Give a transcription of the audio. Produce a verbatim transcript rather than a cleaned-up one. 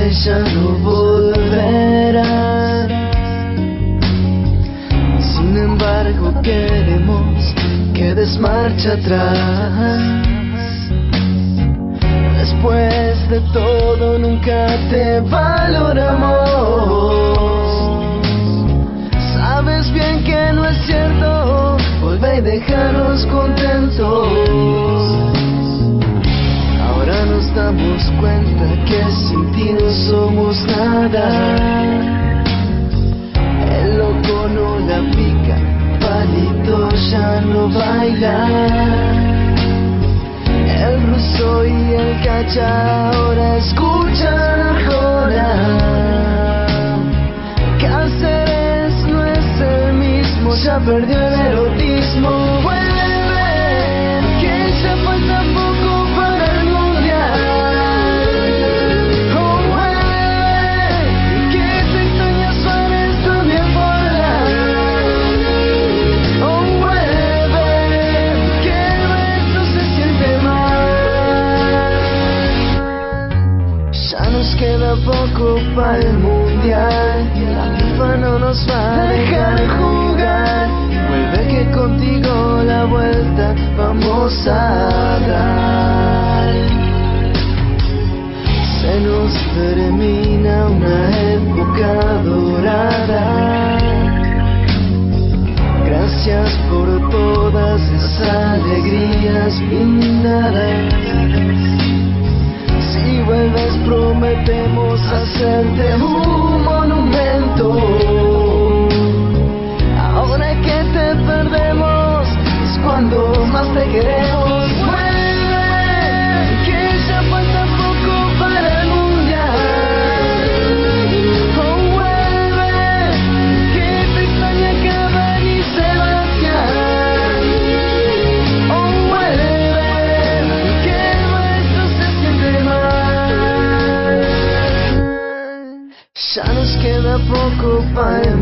ya no volverán. Sin embargo queremos que des marcha atrás. Después de todo nunca te valoramos. Sabes bien que no es cierto, vuelve y déjanos contentos. Ahora nos damos cuenta que sin ti no somos nada. El loco no la pica, Palito ya no baila. El ruso y el cacha ahora escuchan ahora. Cáceres no es el mismo, ya perdió el erotismo. Vuelve, que ya falta poco para el mundial. Oh, vuelve, que te extraña Suárez también volar. Oh, vuelve, que el resto se siente mal. Ya nos queda poco para el mundial. La FIFA no nos va a dejar jugar. Vuelve que contigo la vuelta vamos a dar. Se nos termina una época dorada. Gracias por todas esas alegrías brindadas. Si vuelves prometemos hacerte un monumento. Ahora que te perdemos es cuando más te queremos. Vuelve, que ya falta poco para el mundial. Oh, vuelve, que te extraña Cavani y Sebastián. Oh, vuelve, que el nuestro se siente mal. Ya nos queda poco para el